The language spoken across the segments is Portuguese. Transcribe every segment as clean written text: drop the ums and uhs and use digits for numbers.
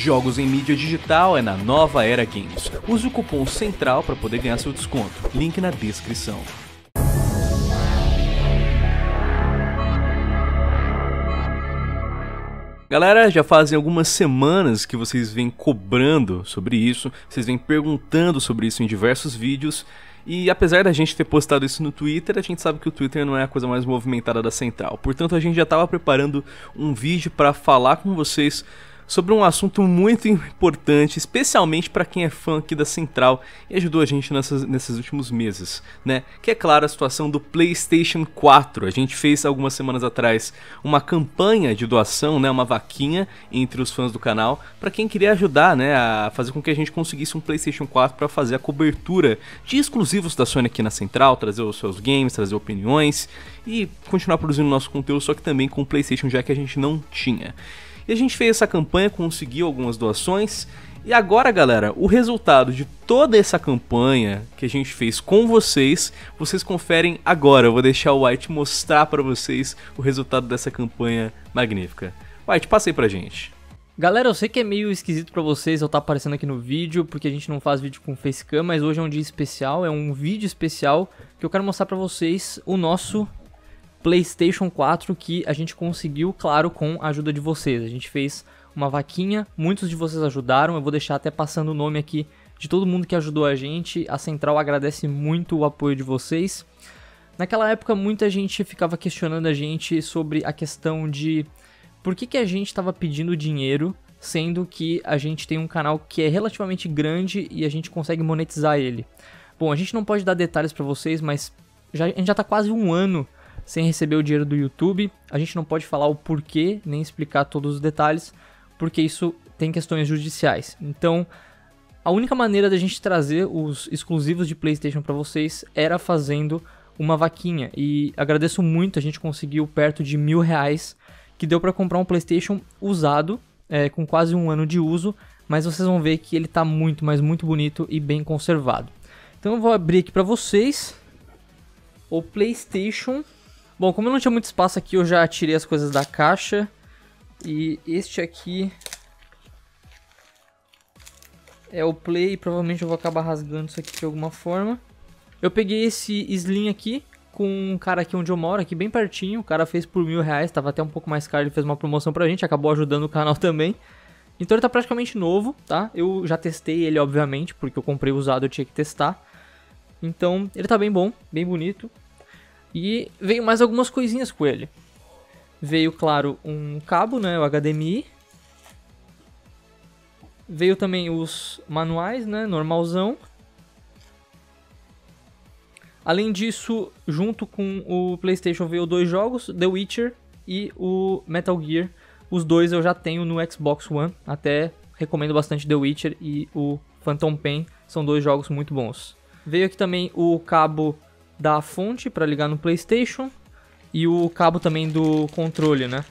Jogos em mídia digital é na Nova Era Games. Use o cupom CENTRAL para poder ganhar seu desconto. Link na descrição. Galera, já fazem algumas semanas que vocês vêm cobrando sobre isso, vocês vêm perguntando sobre isso em diversos vídeos. E apesar da gente ter postado isso no Twitter, a gente sabe que o Twitter não é a coisa mais movimentada da Central. Portanto, a gente já estava preparando um vídeo para falar com vocês sobre um assunto muito importante, especialmente para quem é fã aqui da Central e ajudou a gente nesses últimos meses, né? Que é claro, a situação do PlayStation 4. A gente fez algumas semanas atrás uma campanha de doação, né? Uma vaquinha entre os fãs do canal para quem queria ajudar, né? A fazer com que a gente conseguisse um PlayStation 4 para fazer a cobertura de exclusivos da Sony aqui na Central, trazer os seus games, trazer opiniões e continuar produzindo nosso conteúdo, só que também com o PlayStation, já que a gente não tinha. E a gente fez essa campanha, conseguiu algumas doações. E agora, galera, o resultado de toda essa campanha que a gente fez com vocês, vocês conferem agora. Eu vou deixar o White mostrar para vocês o resultado dessa campanha magnífica. White, passa aí pra gente. Galera, eu sei que é meio esquisito pra vocês eu estar aparecendo aqui no vídeo, porque a gente não faz vídeo com facecam, mas hoje é um dia especial, é um vídeo especial que eu quero mostrar pra vocês o nosso PlayStation 4 que a gente conseguiu, claro, com a ajuda de vocês. A gente fez uma vaquinha, muitos de vocês ajudaram, eu vou deixar até passando o nome aqui de todo mundo que ajudou a gente. A Central agradece muito o apoio de vocês. Naquela época muita gente ficava questionando a gente sobre a questão de por que a gente estava pedindo dinheiro, sendo que a gente tem um canal que é relativamente grande e a gente consegue monetizar ele. Bom, a gente não pode dar detalhes para vocês, mas a gente já está quase um ano sem receber o dinheiro do YouTube. A gente não pode falar o porquê, nem explicar todos os detalhes, porque isso tem questões judiciais. Então, a única maneira da gente trazer os exclusivos de PlayStation para vocês era fazendo uma vaquinha. E agradeço muito, a gente conseguiu perto de R$1.000, que deu para comprar um PlayStation usado, com quase um ano de uso, mas vocês vão ver que ele está muito, mas muito bonito e bem conservado. Então eu vou abrir aqui para vocês o PlayStation. Bom, como eu não tinha muito espaço aqui, eu já tirei as coisas da caixa. E este aqui é o Play. Provavelmente eu vou acabar rasgando isso aqui de alguma forma. Eu peguei esse Slim aqui com um cara aqui onde eu moro, aqui bem pertinho. O cara fez por R$1.000, tava até um pouco mais caro. Ele fez uma promoção pra gente, acabou ajudando o canal também. Então ele tá praticamente novo, tá? Eu já testei ele, obviamente, porque eu comprei usado, eu tinha que testar. Então ele tá bem bom, bem bonito. E veio mais algumas coisinhas com ele. Veio, claro, um cabo, né, o HDMI. Veio também os manuais, né, normalzão. Além disso, junto com o PlayStation veio 2 jogos, The Witcher e o Metal Gear. Os dois eu já tenho no Xbox One, até recomendo bastante The Witcher e o Phantom Pain, são 2 jogos muito bons. Veio aqui também o cabo da fonte para ligar no PlayStation e o cabo também do controle, né?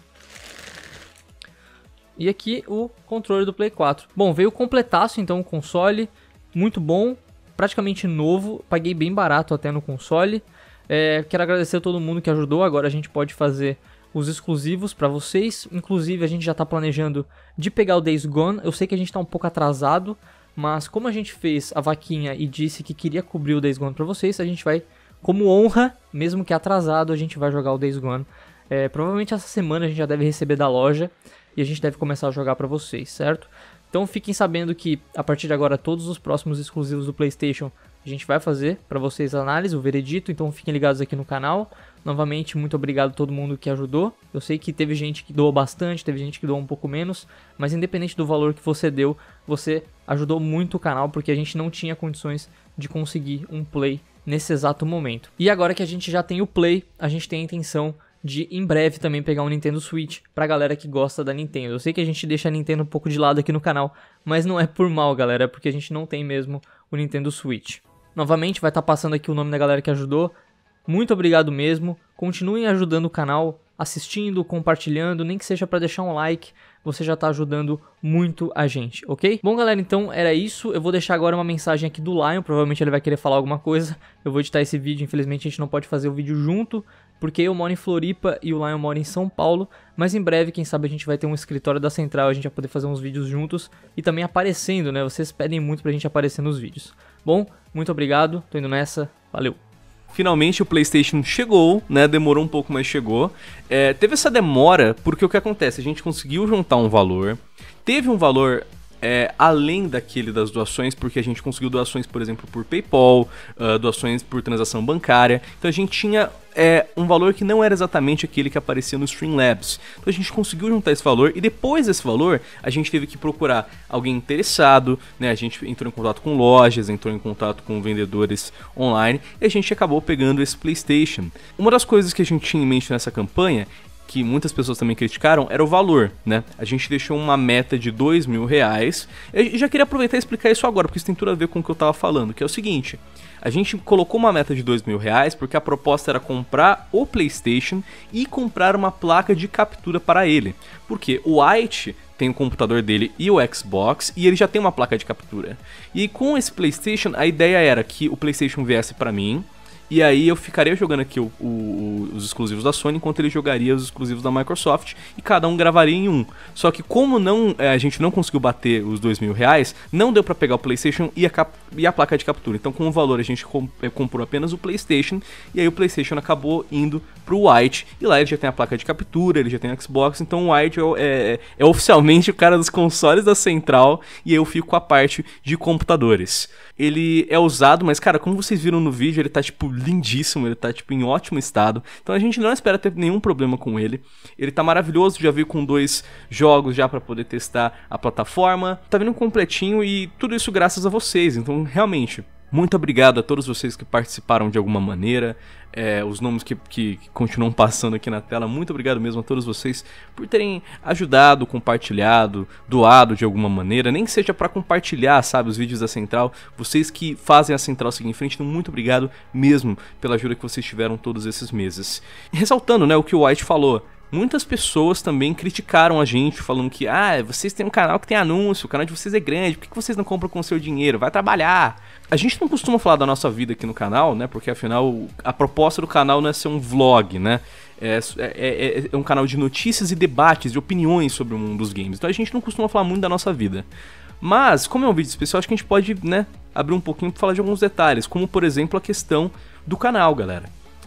E aqui o controle do Play 4. Bom, veio completaço então o console, muito bom, praticamente novo, paguei bem barato até no console. Quero agradecer a todo mundo que ajudou, agora a gente pode fazer os exclusivos para vocês. Inclusive a gente já está planejando de pegar o Days Gone, eu sei que a gente está um pouco atrasado, mas como a gente fez a vaquinha e disse que queria cobrir o Days Gone para vocês, a gente vai, como honra, mesmo que atrasado, a gente vai jogar o Days Gone. Provavelmente essa semana a gente já deve receber da loja e a gente deve começar a jogar pra vocês, certo? Então fiquem sabendo que a partir de agora todos os próximos exclusivos do PlayStation a gente vai fazer pra vocês a análise, o veredito, então fiquem ligados aqui no canal. Novamente, muito obrigado a todo mundo que ajudou. Eu sei que teve gente que doou bastante, teve gente que doou um pouco menos, mas independente do valor que você deu, você ajudou muito o canal, porque a gente não tinha condições de conseguir um Play nesse exato momento. E agora que a gente já tem o Play, a gente tem a intenção de em breve também pegar um Nintendo Switch pra galera que gosta da Nintendo. Eu sei que a gente deixa a Nintendo um pouco de lado aqui no canal, mas não é por mal, galera, é porque a gente não tem mesmo o Nintendo Switch. Novamente vai estar passando aqui o nome da galera que ajudou. Muito obrigado mesmo. Continuem ajudando o canal, assistindo, compartilhando, nem que seja para deixar um like. Você já está ajudando muito a gente, ok? Bom, galera, então era isso. Eu vou deixar agora uma mensagem aqui do Lion. Provavelmente ele vai querer falar alguma coisa. Eu vou editar esse vídeo. Infelizmente a gente não pode fazer o vídeo junto, porque eu moro em Floripa e o Lion mora em São Paulo, mas em breve, quem sabe, a gente vai ter um escritório da Central, a gente vai poder fazer uns vídeos juntos e também aparecendo, né? Vocês pedem muito pra gente aparecer nos vídeos. Bom, muito obrigado, tô indo nessa, valeu! Finalmente o PlayStation chegou, né? Demorou um pouco, mas chegou. Teve essa demora porque o que acontece? A gente conseguiu juntar um valor, teve um valor além daquele das doações, porque a gente conseguiu doações, por exemplo, por PayPal, doações por transação bancária. Então a gente tinha um valor que não era exatamente aquele que aparecia no Streamlabs. Então a gente conseguiu juntar esse valor e depois desse valor a gente teve que procurar alguém interessado, né? A gente entrou em contato com lojas, entrou em contato com vendedores online e a gente acabou pegando esse PlayStation. Uma das coisas que a gente tinha em mente nessa campanha, que muitas pessoas também criticaram, era o valor, né? A gente deixou uma meta de R$2.000. Eu já queria aproveitar e explicar isso agora, porque isso tem tudo a ver com o que eu tava falando, que é o seguinte: a gente colocou uma meta de R$2.000 porque a proposta era comprar o PlayStation e comprar uma placa de captura para ele. Porque o White tem o computador dele e o Xbox e ele já tem uma placa de captura. E com esse PlayStation, a ideia era que o PlayStation viesse para mim, e aí eu ficaria jogando aqui os exclusivos da Sony, enquanto ele jogaria os exclusivos da Microsoft, e cada um gravaria em um. Só que como a gente não conseguiu bater os R$2.000, não deu pra pegar o PlayStation e a placa de captura. Então com o valor a gente comprou apenas o PlayStation, e aí o PlayStation acabou indo pro White, e lá ele já tem a placa de captura, ele já tem o Xbox, então o White é oficialmente o cara dos consoles da Central, e eu fico com a parte de computadores. Ele é usado, mas cara, como vocês viram no vídeo, ele tá tipo lindíssimo, ele tá tipo em ótimo estado, então a gente não espera ter nenhum problema com ele. Ele tá maravilhoso, já veio com 2 jogos já pra poder testar a plataforma, tá vindo completinho e tudo isso graças a vocês, então realmente, muito obrigado a todos vocês que participaram de alguma maneira, os nomes que continuam passando aqui na tela, muito obrigado mesmo a todos vocês por terem ajudado, compartilhado, doado de alguma maneira, nem que seja para compartilhar, sabe, os vídeos da Central. Vocês que fazem a Central seguir em frente, então muito obrigado mesmo pela ajuda que vocês tiveram todos esses meses. E ressaltando, né, o que o White falou, muitas pessoas também criticaram a gente, falando que vocês têm um canal que tem anúncio, o canal de vocês é grande, por que vocês não compram com o seu dinheiro? Vai trabalhar! A gente não costuma falar da nossa vida aqui no canal, né? Porque afinal a proposta do canal não é ser um vlog, né? É um canal de notícias e debates, de opiniões sobre o mundo dos games. Então a gente não costuma falar muito da nossa vida. Mas, como é um vídeo especial, acho que a gente pode, né, abrir um pouquinho para falar de alguns detalhes, como por exemplo a questão do canal, galera.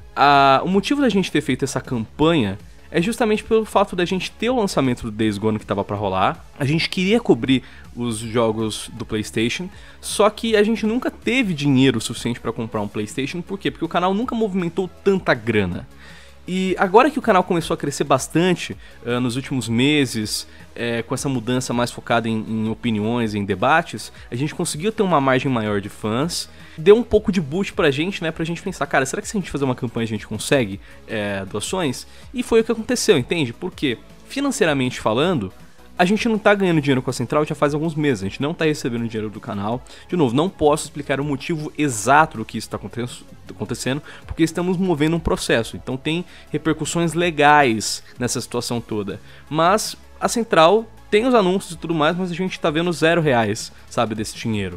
O motivo da gente ter feito essa campanha é justamente pelo fato da gente ter o lançamento do Days Gone que tava pra rolar. A gente queria cobrir os jogos do PlayStation, só que a gente nunca teve dinheiro suficiente pra comprar um PlayStation. Por quê? Porque o canal nunca movimentou tanta grana. E agora que o canal começou a crescer bastante nos últimos meses, com essa mudança mais focada em opiniões, em debates, a gente conseguiu ter uma margem maior de fãs, deu um pouco de boost pra gente, né, pra gente pensar, cara, será que se a gente fazer uma campanha a gente consegue doações? E foi o que aconteceu, entende? Porque, financeiramente falando, a gente não tá ganhando dinheiro com a Central já faz alguns meses, a gente não tá recebendo dinheiro do canal. De novo, não posso explicar o motivo exato do que isso tá acontecendo, porque estamos movendo um processo, então tem repercussões legais nessa situação toda. Mas a Central tem os anúncios e tudo mais, mas a gente tá vendo R$0, sabe, desse dinheiro.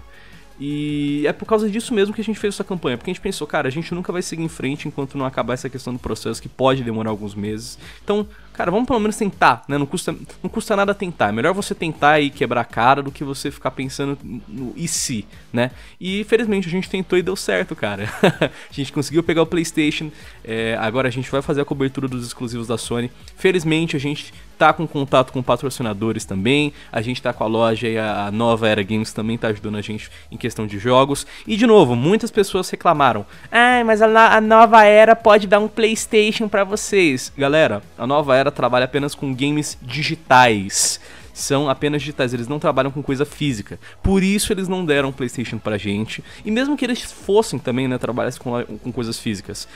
E é por causa disso mesmo que a gente fez essa campanha, porque a gente pensou, cara, a gente nunca vai seguir em frente enquanto não acabar essa questão do processo, que pode demorar alguns meses. Então, cara, vamos pelo menos tentar, né? Não custa nada tentar. É melhor você tentar e quebrar a cara do que você ficar pensando no e se, né? E felizmente a gente tentou e deu certo, cara. A gente conseguiu pegar o PlayStation, agora a gente vai fazer a cobertura dos exclusivos da Sony. Felizmente a gente tá com contato com patrocinadores também, a gente tá com a loja e a Nova Era Games também tá ajudando a gente em questão de jogos. E de novo, muitas pessoas reclamaram, mas a Nova Era pode dar um PlayStation pra vocês. Galera, a Nova Era trabalha apenas com games digitais. São apenas digitais, eles não trabalham com coisa física. Por isso eles não deram um PlayStation pra gente. E mesmo que eles fossem também, né, trabalhassem com coisas físicas,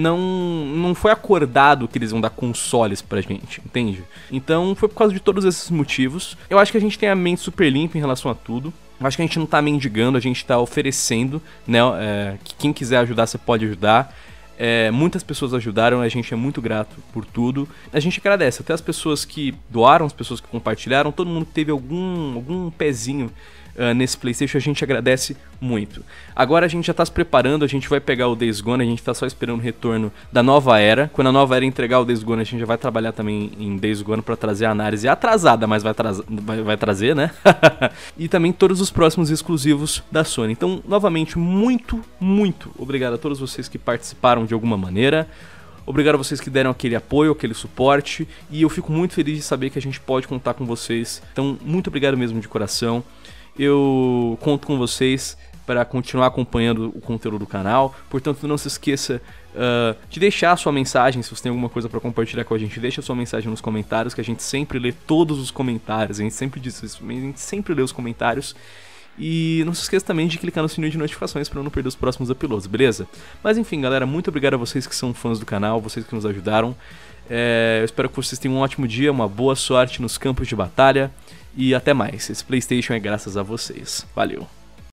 não foi acordado que eles vão dar consoles pra gente, entende? Então foi por causa de todos esses motivos. Eu acho que a gente tem a mente super limpa em relação a tudo. Eu acho que a gente não tá mendigando, a gente tá oferecendo, né? Que quem quiser ajudar, você pode ajudar. Muitas pessoas ajudaram, a gente é muito grato por tudo. A gente agradece, até as pessoas que doaram, as pessoas que compartilharam, todo mundo que teve algum pezinho nesse PlayStation, a gente agradece muito. Agora a gente já tá se preparando, a gente vai pegar o Days Gone, a gente tá só esperando o retorno da nova era. Quando a nova era entregar o Days Gone, a gente já vai trabalhar também em Days Gone pra trazer a análise atrasada, mas vai trazer, né? E também todos os próximos exclusivos da Sony. Então, novamente, muito obrigado a todos vocês que participaram de alguma maneira. Obrigado a vocês que deram aquele apoio, aquele suporte. E eu fico muito feliz de saber que a gente pode contar com vocês. Então, muito obrigado mesmo de coração. Eu conto com vocês para continuar acompanhando o conteúdo do canal. Portanto, não se esqueça de deixar a sua mensagem. Se você tem alguma coisa para compartilhar com a gente, deixa a sua mensagem nos comentários, que a gente sempre lê todos os comentários. A gente sempre diz isso, a gente sempre lê os comentários. E não se esqueça também de clicar no sininho de notificações para não perder os próximos uploads, beleza? Mas enfim, galera, muito obrigado a vocês que são fãs do canal, vocês que nos ajudaram. Eu espero que vocês tenham um ótimo dia, uma boa sorte nos campos de batalha. E até mais, esse PlayStation é graças a vocês. Valeu!